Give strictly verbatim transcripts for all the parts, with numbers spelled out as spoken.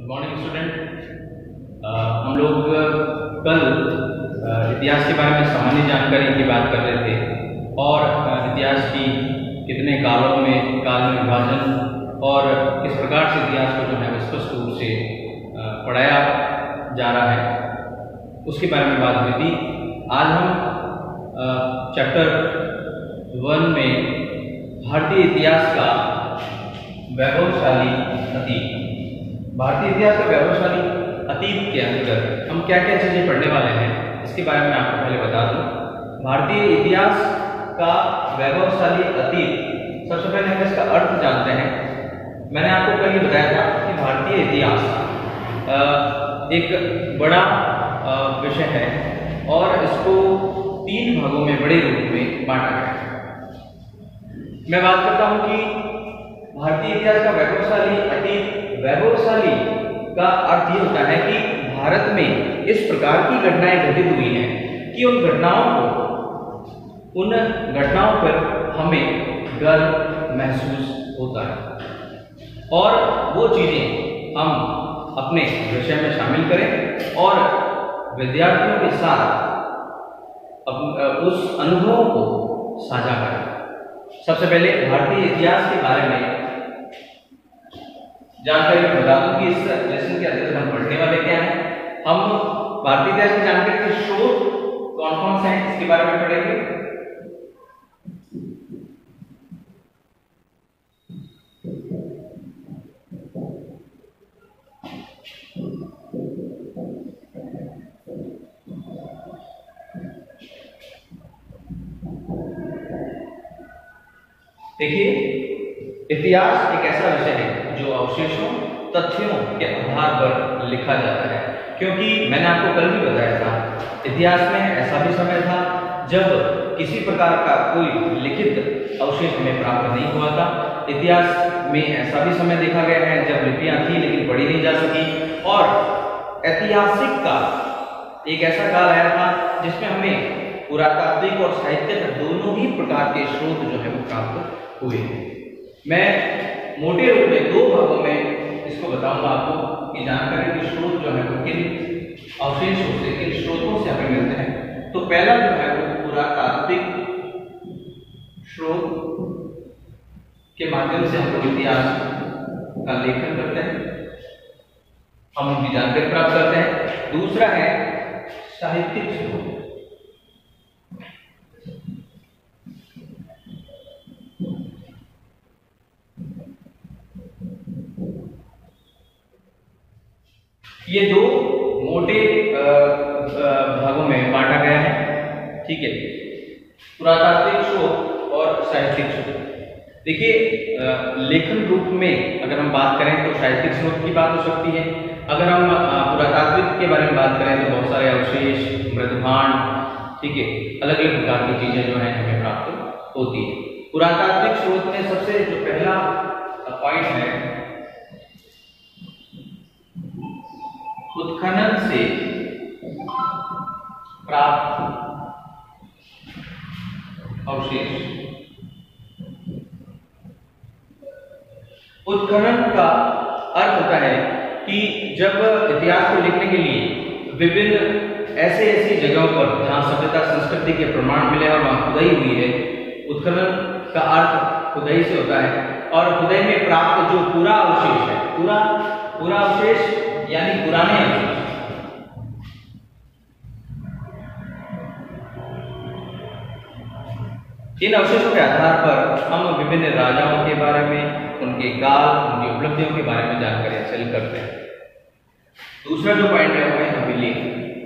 Good morning student. हम लोग कल इतिहास के बारे में सामान्य जानकारी की बात कर रहे थे और इतिहास की कितने कालों में काल में विभाजन और किस प्रकार से इतिहास को जो है स्पष्ट रूप से पढ़ाया जा रहा है उसके बारे में बात हुई थी। आज हम चैप्टर वन में भारतीय इतिहास का वैभवशाली अतीत भारतीय इतिहास का वैभवशाली अतीत के अंदर हम क्या क्या चीज़ें पढ़ने वाले हैं इसके बारे में आपको पहले बता दूं। भारतीय इतिहास का वैभवशाली अतीत, सबसे पहले हम इसका अर्थ जानते हैं। मैंने आपको कल ही बताया था कि भारतीय इतिहास एक बड़ा विषय है और इसको तीन भागों में बड़े रूप में बांटा गया है। मैं बात करता हूं कि भारतीय इतिहास का वैभवशाली अतीत। वैभवशाली का अर्थ ये होता है कि भारत में इस प्रकार की घटनाएं घटित हुई हैं कि उन घटनाओं को उन घटनाओं पर हमें गर्व महसूस होता है और वो चीजें हम अपने विषय में शामिल करें और विद्यार्थियों के साथ उस अनुभवों को साझा करें। सबसे पहले भारतीय इतिहास के बारे में जानकारी बता दूं कि इस लेसन के अंदर हम पढ़ने वाले क्या हैं। हम भारतीय इतिहास की जानकारी के स्रोत कौन कौन से हैं इसके बारे में पढ़ेंगे। देखिए, इतिहास एक ऐसा विषय है जो अवशेषों तथ्यों के आधार पर लिखा जाता है, क्योंकि मैंने आपको कल भी बताया था इतिहास में ऐसा भी समय था जब किसी प्रकार का कोई लिखित अवशेष हमें प्राप्त नहीं हुआ था। इतिहास में ऐसा भी समय देखा गया है जब लिपियां थी लेकिन पढ़ी नहीं जा सकी, और ऐतिहासिक का एक ऐसा काल आया था जिसमें हमें पुरातात्विक और साहित्यिक दोनों ही प्रकार के स्रोत जो है वो प्राप्त हुए हैं। मैं मोटे रूप में दो भागों में इसको बताऊंगा आपको कि जानकारी के स्रोत जो है वो किन अवशेषों से किन स्रोतों से हमें मिलते हैं। तो पहला जो है वो पुरातात्विक स्रोत के माध्यम से हम लोग इतिहास का लेखन करते हैं, हम उनकी जानकारी प्राप्त करते हैं। दूसरा है साहित्यिक स्रोत। ये दो मोटे भागों में बांटा गया है, ठीक है, पुरातात्विक स्रोत और साहित्यिक स्रोत। देखिए, लेखन रूप में अगर हम बात करें तो साहित्यिक स्रोत की बात हो सकती है। अगर हम पुरातात्विक के बारे में बात करें तो बहुत सारे अवशेष, मृदभांड, ठीक है, अलग अलग प्रकार की चीजें जो है हमें प्राप्त होती है। पुरातात्विक स्रोत में सबसे जो पहला पॉइंट है, उत्खनन से प्राप्त अवशेष। उत्खनन का अर्थ होता है कि जब इतिहास को लिखने के लिए विभिन्न ऐसे ऐसी जगहों पर जहां सभ्यता संस्कृति के प्रमाण मिले और वहां खुदाई हुई है, उत्खनन का अर्थ खुदाई से होता है, और खुदाई में प्राप्त जो पूरा अवशेष है, पूरा पूरा अवशेष यानी पुराने अवशेष, इन अवशेषों के आधार पर हम विभिन्न राजाओं के बारे में, उनके काल, उनकी उपलब्धियों के बारे में जानकारी हासिल करते हैं। दूसरा जो पॉइंट है वो है अभिलेख।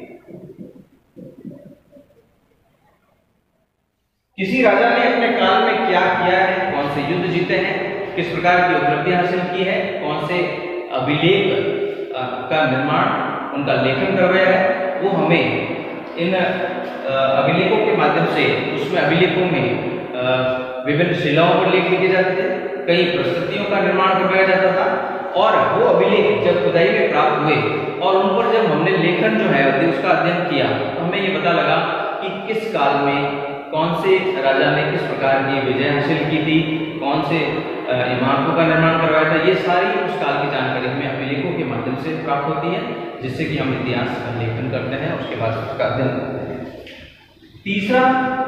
किसी राजा ने अपने काल में क्या किया है, कौन से युद्ध जीते हैं, किस प्रकार की उपलब्धियां हासिल की है, कौन से अभिलेख का निर्माण, उनका लेखन करवाया है, वो हमें इन अभिलेखों के माध्यम से, उसमें अभिलेखों में विभिन्न शिलाओं पर लेख लिखे जाते थे, कई प्रस्तुतियों का निर्माण करवाया जाता था, और वो अभिलेख जब खुदाई में प्राप्त हुए और उन पर जब हमने लेखन जो है उसका अध्ययन किया तो हमें ये पता लगा कि किस काल में कौन से राजा ने किस प्रकार की विजय हासिल की थी, कौन से इमारतों का निर्माण करवाया था, ये सारी उस काल की जानकारी हमें अभिलेखों के माध्यम से प्राप्त होती है, जिससे कि हम इतिहास का लेखन करते हैं, उसके बाद उसका अध्ययन करते हैं। तीसरा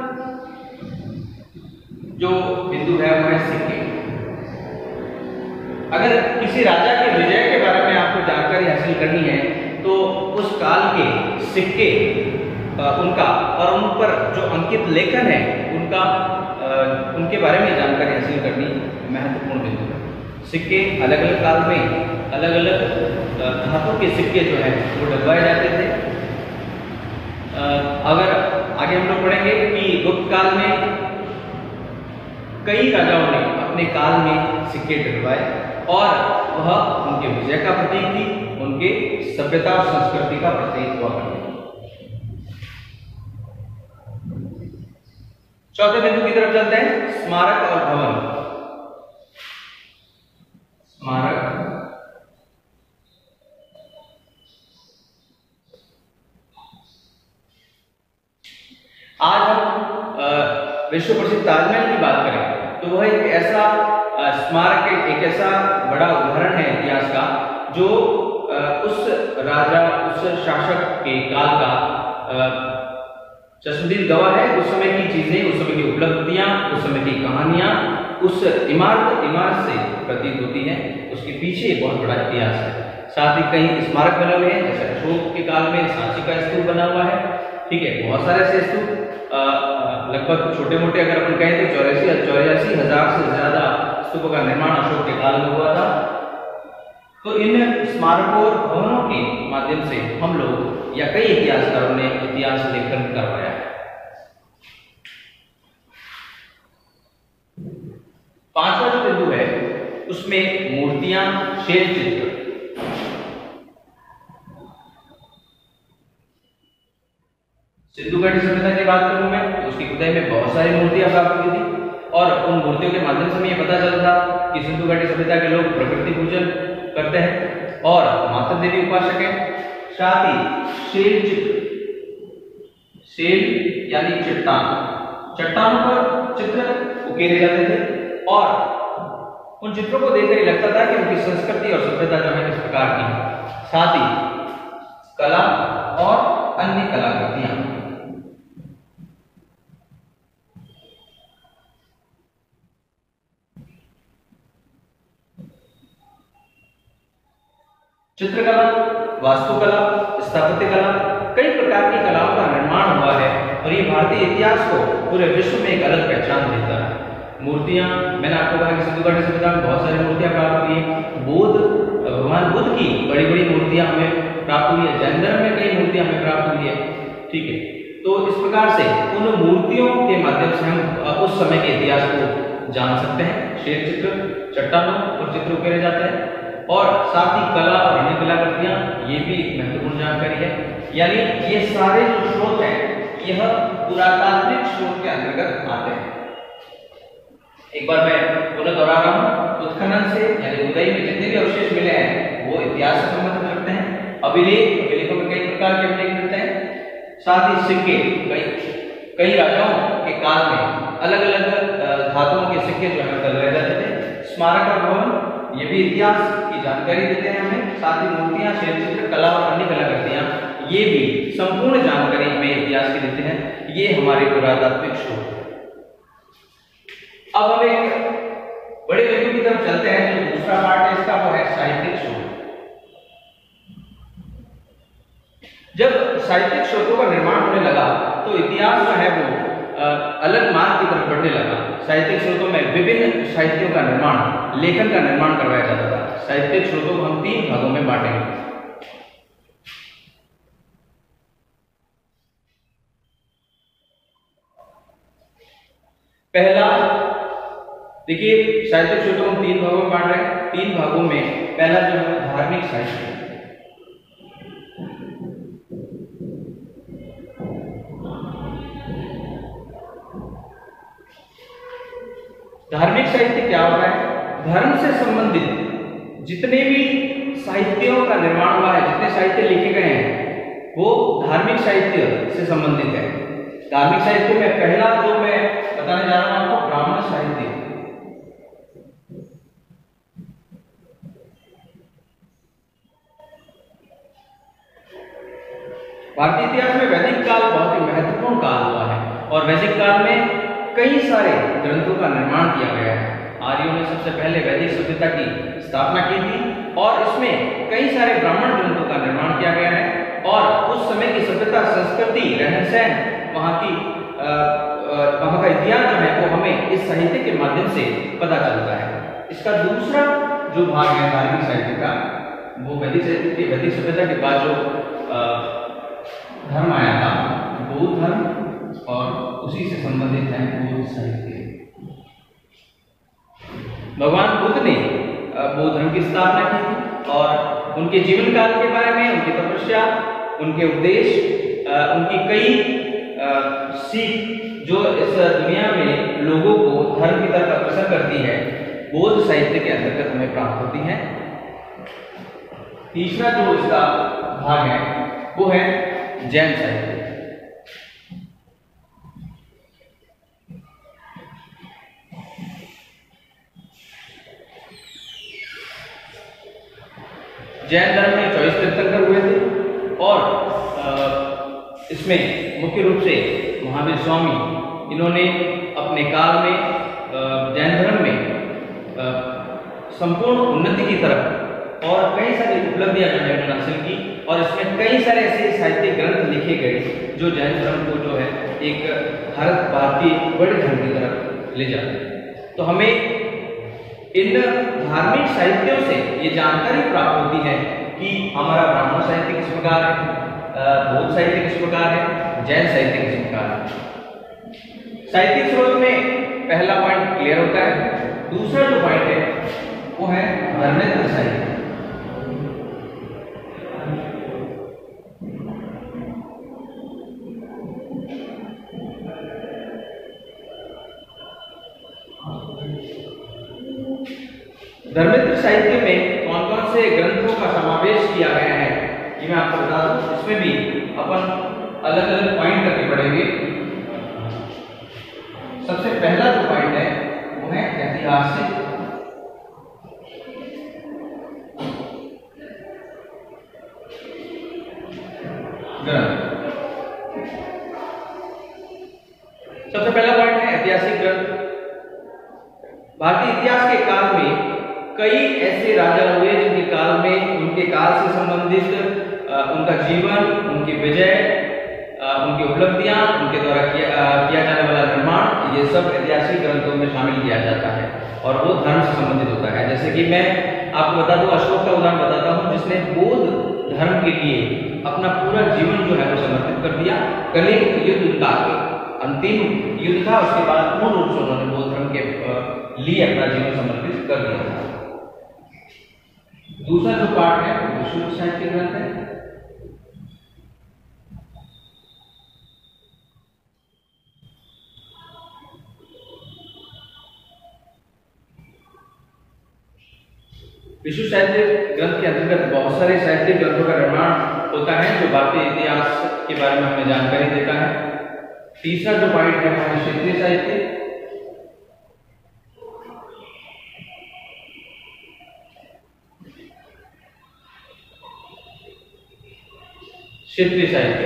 जो बिंदु है वो है सिक्के। अगर किसी राजा के विजय के बारे में आपको जानकारी हासिल करनी है तो उस काल के सिक्के उनका और उन पर जो अंकित लेखन है उनका आ, उनके बारे में जानकारी हासिल करनी महत्वपूर्ण बिंदु है। सिक्के अलग अलग काल में अलग अलग धातु के सिक्के जो है वो डलवाए जाते थे। आ, अगर आगे हम लोग पढ़ेंगे कि गुप्त काल में कई राजाओं ने अपने काल में सिक्के डलवाए और वह उनके विजय का प्रतीक थी, उनके सभ्यता और संस्कृति का प्रतीक हुआ करती। चौथे बिंदु की तरफ चलते हैं, स्मारक और भवन। स्मारक आज हम विश्व प्रसिद्ध ताजमहल की बात करें तो वह एक ऐसा स्मारक, एक ऐसा बड़ा उदाहरण है इतिहास का जो उस राजा उस शासक के काल का चश्मदीद गवाह है। उस समय की चीजें, उस समय की उपलब्धियां, उस समय की कहानियां उस इमारत इमारत से प्रतीत होती हैं, उसके पीछे बहुत बड़ा इतिहास है। साथ ही कई स्मारक बने हुए हैं, जैसे अशोक के काल में सांची का स्तूप बना हुआ है, ठीक है, बहुत सारे ऐसे स्तूप लगभग छोटे मोटे अगर अपन कहें तो चौरासी चौरासी हजार से ज्यादा स्तूपों का निर्माण अशोक के काल में हुआ था। तो इन स्मारकों और भवनों के माध्यम से हम लोग या कई इतिहासकारों ने इतिहास लेखन करवाया है। पांचवा जो बिंदु है उसमें मूर्तियां, शैल चित्र। सिंधु घाटी सभ्यता की बात करूं मैं तो उसकी खुदाई में बहुत सारी मूर्तियां प्राप्त हुई थी और उन मूर्तियों के माध्यम से हमें यह पता चलता कि सिंधु घाटी सभ्यता के लोग प्रकृति पूजन करते हैं और माता देवी उपासक हैं। साथ ही शैल चित्र, शैल यानी चट्टान, चट्टानों पर चित्र उकेरे जाते थे और उन चित्रों को देखकर ही लगता था कि उनकी संस्कृति और सभ्यता जो है किस प्रकार की। साथ ही कला और अन्य कलाकृतियां। चित्रकला, वास्तुकला, स्थापत्य कला, कई प्रकार की कलाओं का निर्माण हुआ है और ये भारतीय इतिहास को पूरे विश्व में एक अलग पहचान देता है। मूर्तियां, मैंने आपको कहा कि सिंधु घाटी सभ्यता में बहुत सारी मूर्तियां प्राप्त हुई है। बुद्ध, भगवान बुद्ध की बड़ी बड़ी मूर्तियां हमें प्राप्त हुई है। जैन धर्म में कई मूर्तियां हमें प्राप्त हुई है, ठीक है। तो इस प्रकार से उन मूर्तियों के माध्यम से हम उस समय के इतिहास को जान सकते हैं। शैल चित्र, चट्टानों पर चित्र उकेरे जाते हैं और साथ ही कला और अन्य कलाकृतियां, ये भी एक महत्वपूर्ण जानकारी है। यानी ये सारे जो स्रोत हैं यह पुरातात्विक स्रोत के अंतर्गत आते हैं। एक बार मैं पुनः दोहरा रहा हूं, उत्खनन से यानी खुदाई में जितने भी अवशेष मिले हैं वो इतिहास से संबंधित रखते हैं। अभिलेख, अभिलेखों में कई प्रकार के अभिलेख मिलते हैं। साथ ही सिक्के, कई कई राजाओं के काल में अलग अलग धातुओं के सिक्के जो है डलवाए जाते थे। स्मारक और भवन ये भी इतिहास की जानकारी देते हैं हमें। साथ ही मूर्तियां, शैल चित्र, कला और अन्य कलाकृतियां ये भी संपूर्ण जानकारी हमें इतिहास की देते हैं। ये हमारे पुरातात्विक स्रोत है। अब हम एक बड़े बिंदु की तरफ चलते हैं। जो दूसरा पार्ट है इसका वो है साहित्यिक स्रोत। जब साहित्यिक स्रोतों का निर्माण होने लगा तो इतिहास जो है वो आ, अलग मार्ग की तरफ बढ़ने लगा। साहित्यिक स्रोतों में विभिन्न साहित्यों का निर्माण, लेखन का निर्माण करवाया जाता था। साहित्यिक स्रोतों को हम तीन भागों में बांटेंगे। पहला, देखिए साहित्यिक स्रोतों को हम तीन भागों में बांट रहे हैं। तीन भागों में पहला जो है धार्मिक साहित्य। धार्मिक साहित्य क्या होता है? धर्म से संबंधित जितने भी साहित्यों का निर्माण हुआ है, जितने साहित्य लिखे गए हैं वो धार्मिक साहित्य से संबंधित है। धार्मिक साहित्य में पहला जो मैं बताने जा रहा हूं आपको, ब्राह्मण साहित्य। भारतीय इतिहास में वैदिक काल बहुत ही महत्वपूर्ण काल हुआ है और वैदिक काल में कई सारे ग्रंथों का निर्माण किया गया है। आर्यों ने सबसे पहले वैदिक सभ्यता की स्थापना की थी और इसमें कई सारे ब्राह्मण ग्रंथों का निर्माण किया गया है और उस समय की सभ्यता, संस्कृति, रहन सहन, वहाँ की वहाँ का इतिहास जो है वो हमें इस साहित्य के माध्यम से पता चलता है। इसका दूसरा जो भाग है धार्मिक साहित्य का, वो वैदिक साहित्य की वैदिक सभ्यता के बाद जो धर्म आया था, बौद्ध धर्म, और उसी से संबंधित है बौद्ध साहित्य। भगवान बुद्ध ने बौद्ध धर्म की स्थापना की थी और उनके जीवन काल के बारे में, उनकी तपस्या, उनके उपदेश, उनकी कई सीख जो इस दुनिया में लोगों को धर्म की तरफ अग्रसर करती है, बौद्ध साहित्य के अंतर्गत हमें प्राप्त होती है। तीसरा जो इसका भाग है वो है जैन साहित्य। जैन धर्म में चौबीस तीर्थंकर हुए थे और इसमें मुख्य रूप से महावीर स्वामी, इन्होंने अपने काल में जैन धर्म में संपूर्ण उन्नति की तरफ और कई सारी उपलब्धियां जो है हासिल की और इसमें कई सारे ऐसे साहित्यिक ग्रंथ लिखे गए जो जैन धर्म को जो है एक भारत भारतीय बड़े धर्म की तरफ ले जाते हैं। तो हमें इन धार्मिक साहित्यों से ये जानकारी प्राप्त होती है कि हमारा ब्राह्मण साहित्य किस प्रकार है, बौद्ध साहित्य किस प्रकार है, जैन साहित्य किस प्रकार है। साहित्यिक स्रोत में पहला पॉइंट क्लियर होता है। दूसरा जो पॉइंट है वो है धर्मेंद्र साहित्य। धर्मेंद्र साहित्य में कौन कौन से ग्रंथों का समावेश किया गया है ये मैं आपको बता दूं। इसमें भी अपन अलग अलग पॉइंट करके पढ़ेंगे। सबसे पहला जो पॉइंट है वो है ऐतिहासिक ग्रंथ। सबसे पहला पॉइंट है ऐतिहासिक ग्रंथ। भारतीय इतिहास के काल में कई ऐसे राजा हुए जिनके काल में, उनके काल से संबंधित उनका जीवन, उनकी विजय, उनकी उपलब्धियां, उनके द्वारा किया, किया जाने वाला निर्माण, ये सब ऐतिहासिक ग्रंथों में शामिल किया जाता है और वो धर्म से संबंधित होता है। जैसे कि मैं आपको बता दूं, अशोक का उदाहरण बताता हूं जिसने बौद्ध धर्म के लिए अपना पूरा जीवन जो है वो समर्पित कर दिया। कलिंग युद्ध उनका अंतिम युद्ध था, उसके बाद पूर्ण रूप से उन्होंने बौद्ध धर्म के लिए अपना जीवन समर्पित कर दिया था। दूसरा जो पार्ट है वो विशुद्ध साहित्य ग्रंथ है। विशुद्ध साहित्य ग्रंथ के अंतर्गत बहुत सारे साहित्यिक ग्रंथों का निर्माण होता है जो भारतीय इतिहास के बारे में हमें जानकारी देता है। तीसरा जो पॉइंट है वो है क्षेत्रीय साहित्य। क्षेत्रीय साहित्य,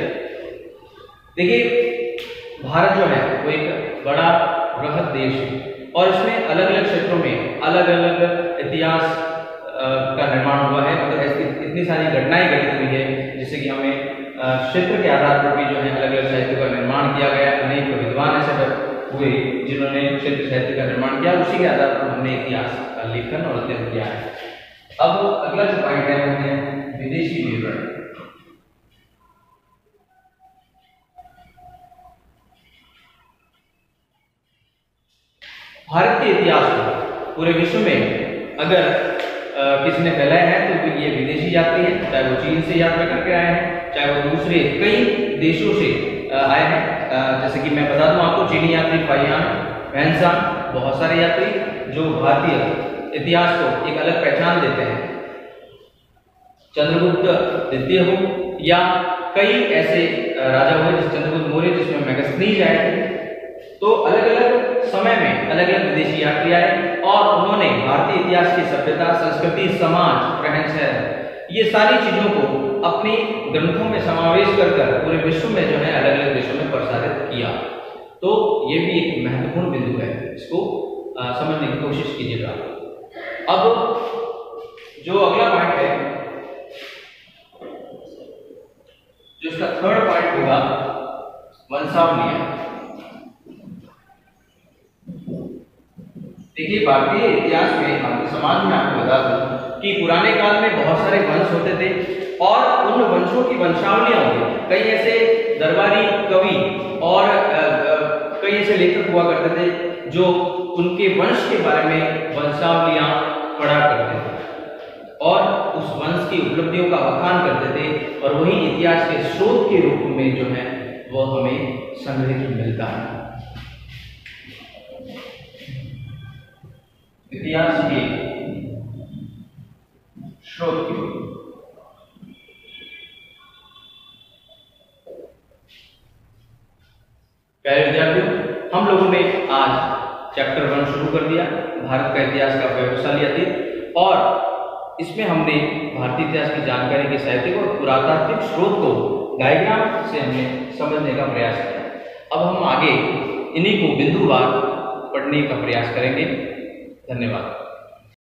देखिए भारत जो है वो एक बड़ा बृहद देश है और इसमें अलग अलग क्षेत्रों में अलग अलग इतिहास का निर्माण हुआ है। मतलब ऐसी इतनी सारी घटनाएं घटित हुई है जिससे कि हमें क्षेत्र के आधार पर भी जो है अलग अलग साहित्य का निर्माण किया गया। अनेक विद्वान ऐसे हुए जिन्होंने क्षेत्र साहित्य का निर्माण किया, उसी के आधार पर हमने इतिहास का लेखन और अध्ययन किया है। अब अगला जो पॉइंट है वो है विदेशी विवरण। भारत के इतिहास को पूरे विश्व में अगर आ, किसी ने फैलाया है तो ये विदेशी यात्री हैं, चाहे वो चीन से यात्रा करके आए हैं, चाहे वो दूसरे कई देशों से आए हैं। जैसे कि मैं बता दूं आपको, चीनी यात्री फाहियान, वैनसांग, बहुत सारे यात्री जो भारतीय इतिहास को एक अलग पहचान देते हैं। चंद्रगुप्त द्वितीय हो या कई ऐसे राजा हुए जैसे चंद्रगुप्त मौर्य जिसमें मैगस्थनीज आए थे। तो अलग अलग समय में अलग अलग विदेशी यात्री आए और उन्होंने भारतीय इतिहास की सभ्यता, संस्कृति, समाज, रहन सहन, ये सारी चीजों को अपने ग्रंथों में समावेश कर कर पूरे विश्व में जो है अलग अलग देशों में प्रसारित किया। तो ये भी एक महत्वपूर्ण बिंदु है, इसको आ, समझने की कोशिश कीजिएगा। अब जो अगला पॉइंट है, जो इसका थर्ड पॉइंट होगा, वंशावलियां। देखिए, भारतीय इतिहास में, भारतीय समाज में आपको बता दूं कि पुराने काल में बहुत सारे वंश होते थे और उन वंशों की वंशावलियां होती। कई ऐसे दरबारी कवि और कई ऐसे लेखक हुआ करते थे जो उनके वंश के बारे में वंशावलियां पढ़ा करते थे और उस वंश की उपलब्धियों का बखान करते थे और वही इतिहास के स्रोत के रूप में जो है वो हमें संग्रहित मिलता है। इतिहास के स्रोत के रूप में प्यारे विद्यार्थियों, हम लोगों ने आज चैप्टर वन शुरू कर दिया, भारत का इतिहास का प्रभावशाली अतीत, और इसमें हमने भारतीय इतिहास की जानकारी के साहित्यिक और पुरातात्विक स्रोत को डायग्राम से हमने समझने का प्रयास किया। अब हम आगे इन्हीं को बिंदुवार पढ़ने का प्रयास करेंगे। धन्यवाद।